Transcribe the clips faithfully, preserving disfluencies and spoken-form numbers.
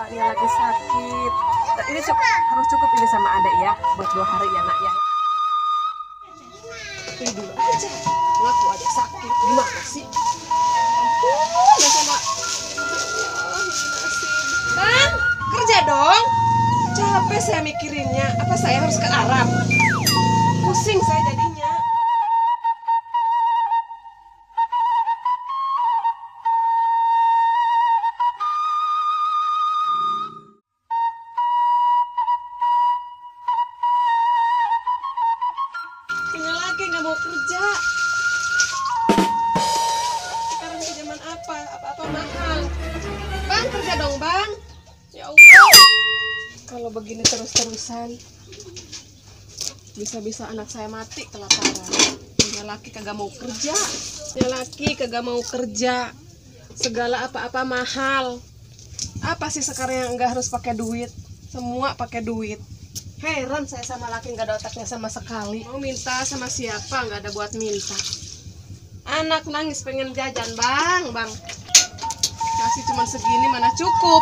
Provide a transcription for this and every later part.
dia lagi sakit. Ini cukup, harus cukup ini sama adek ya, buat dua hari ya nak ya. Ini dulu aja, ngaku aja sakit, gimana sih? Ampun, ya sama. Bang, kerja dong. Capek saya mikirinnya, apa saya harus ke Arab? Pusing saya jadinya. Punya lagi nggak mau kerja. Sekarang ke zaman apa? Apa-apa mahal. Bang, kerja dong bang. Ya Allah. Kalau begini terus-terusan, bisa-bisa anak saya mati kelaparan. Punya laki kagak mau kerja. Punya laki kagak mau kerja. Segala apa-apa mahal. Apa sih sekarang yang enggak harus pakai duit? Semua pakai duit. Heran saya sama laki nggak ada otaknya sama sekali. Mau minta sama siapa, nggak ada buat minta. Anak nangis pengen jajan, bang, bang. Kasih cuma segini mana cukup.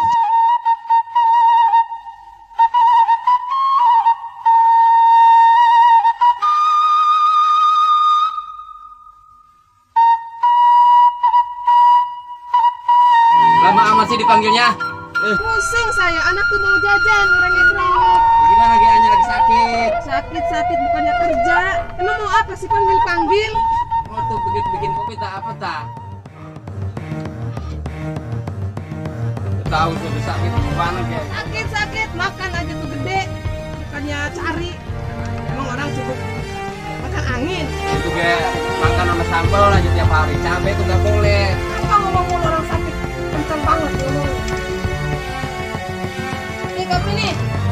Lama amat sih dipanggilnya. Eh. Pusing saya, anak tuh mau jajan, ngerengek-rengek. Gimana lagi Anya lagi sakit? Sakit-sakit bukannya kerja. Emang mau apa sih panggil-panggil? Oh tuh bikin bikin kopi tak apa tak? Tahu tuh sakit mana kayak? Sakit-sakit makan aja tuh gede, bukannya cari. Emang orang cukup makan angin. Itu kayak makan sama sambal aja tiap hari. Cabai tuh nggak boleh. Apa ngomong mulu orang sakit kenceng banget ngomong. Ini kopi nih.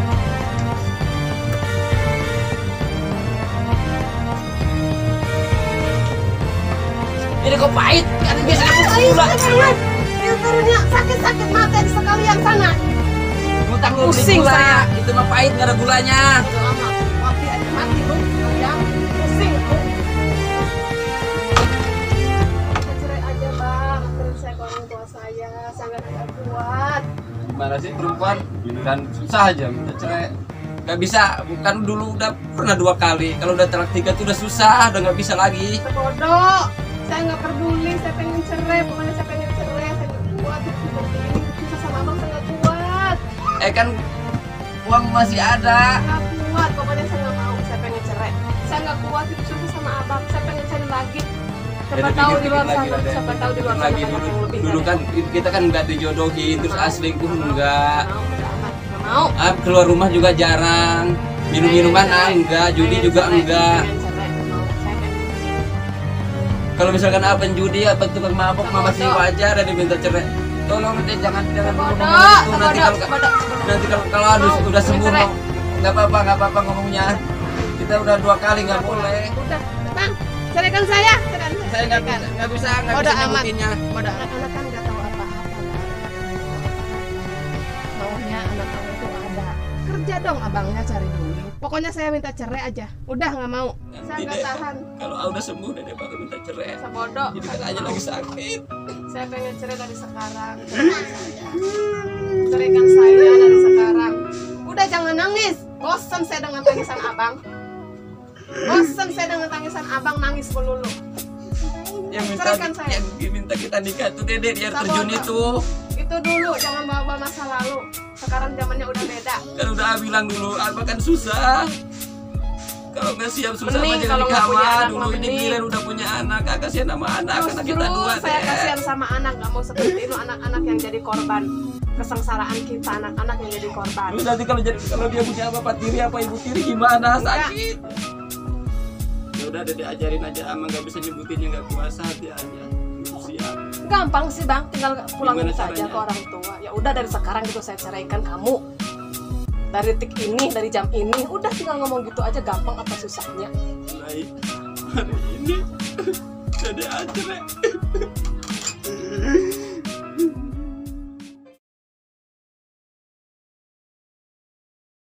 Ini kok pahit? Kan biasanya aku gula. Filternya sakit-sakit mata di sekalian sana. Ngutang lu beli Pusing gula. saya. Itu mah pahit nggak ada gulanya. Udah lama, kopi aja mati lu. Yang pusing lu. Cerai aja bang, anterin saya ke orang tua saya. Saya nggak kuat. Gimana sih perempuan? Giliran susah aja minta cerai. Gak bisa, bukan dulu udah pernah dua kali. Kalau udah talak tiga tuh udah susah, udah nggak bisa lagi. Bodoh, saya nggak peduli. Saya pengen cerai, pokoknya saya pengen cerai. Saya nggak kuat seperti ini. Susah sama abang saya nggak kuat. Eh kan uang masih ada. Nggak kuat, pokoknya saya nggak mau. Saya pengen cerai. Saya nggak kuat hidup susah sama abang. Saya pengen cari lagi. Siapa Jadi tahu di pikir-pikir luar lagi, sana, Raden. siapa tahu di luar sana Lagi banyak dulu, yang lebih dulu dari kan aku. kita kan nggak dijodohin, terus asli pun enggak. Nggak mau, nggak amat. Nggak mau. Ah, keluar rumah juga jarang. Minum-minuman ah enggak, judi Pengen juga cerai, enggak. pengen cerai, nggak mau. Saya pengen. Kalau misalkan apa judi apa tukang mabok mah masih wajar ada diminta cerai. Tolong deh jangan jangan ngomong Bodoh, itu nanti bodoh, kalau bodoh. nanti kalau kalau aduh Mau, udah pengen sembuh cerai. mau- nggak apa-apa nggak apa-apa ngomongnya. Kita udah dua kali nggak boleh. Udah, bang, ceraikan saya. Ceraikan saya. Saya nggak bisa nggak bisa nggak Bodoh bisa amat. nyebutinnya. Bodoh, anak-anak kan nggak tahu apa-apa. Maunya anak kamu itu ada. Kerja dong abangnya cari duit. Pokoknya saya minta cerai aja. Udah nggak mau. Saya Nanti nggak deh, tahan. kalau udah sembuh deh dia bakal minta cerai. Saya bodoh. Jadi kan aja lagi sakit. Saya pengen cerai dari sekarang. Ceraikan saya dari sekarang. Udah jangan nangis. Bosan saya dengan tangisan abang. Bosan saya dengan tangisan abang nangis melulu. Yang minta Ceraikan saya. yang diminta kita nikah tuh dede biar Sabar, terjun Bang. itu. Itu dulu, jangan bawa-bawa masa lalu. Sekarang zamannya udah beda. Kan udah ah bilang dulu apa kan susah. Kalau nggak siap susah Mending mah jangan kalau nikah nggak punya mah anak, dulu mah ini mending. giliran udah punya anak ah, kasihan sama anak karena Justru kita dua saya deh. kasihan sama anak, nggak mau seperti itu anak-anak yang jadi korban kesengsaraan kita, anak-anak yang jadi korban. Terus nanti kalau jadi kalau dia punya bapak tiri apa ibu tiri gimana sakit. Ya udah dede ajarin aja ama nggak bisa nyebutinnya nggak kuasa hati aja. Siap. Gampang sih bang, tinggal pulangin Gimana saja caranya? ke orang tua. Ya udah dari sekarang gitu saya ceraikan kamu. Dari detik ini, dari jam ini, udah tinggal ngomong gitu aja, gampang apa susahnya? Baik. Hari ini dede aja deh.